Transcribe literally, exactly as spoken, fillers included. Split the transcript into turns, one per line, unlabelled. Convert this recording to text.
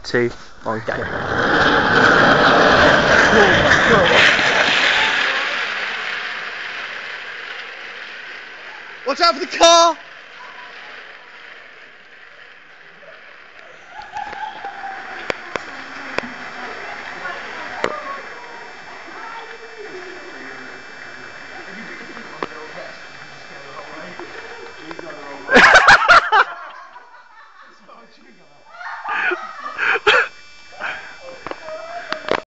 two, one, go.
Watch out for the car!